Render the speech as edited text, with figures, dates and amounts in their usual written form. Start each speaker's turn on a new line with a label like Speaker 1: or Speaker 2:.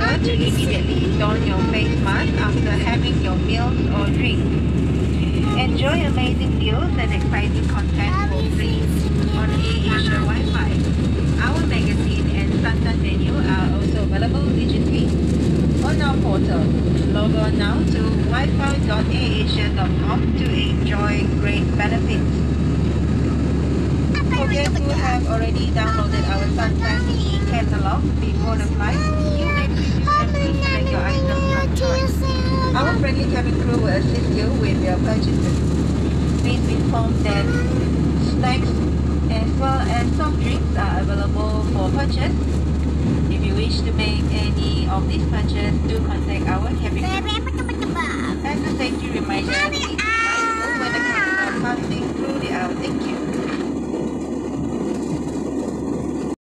Speaker 1: remember to immediately don your face mask after having your meals or drink. Enjoy amazing deals and exciting content for free on AirAsia Wi-Fi. Our magazine and Santan menu are also available digitally on our portal. Log on now to wifi.airasia.com to enjoy great benefits. Forget to have already downloaded our Santan e-catalog before the flight. You may preview and select your items of choice. Our friendly cabin crew will assist you with your purchases. Please be informed that snacks as well as soft drinks are available for purchase. If you wish to make any of these purchases, do contact our cabin crew. As a safety reminder, please be mindful when the customer passing through the aisle. Thank you.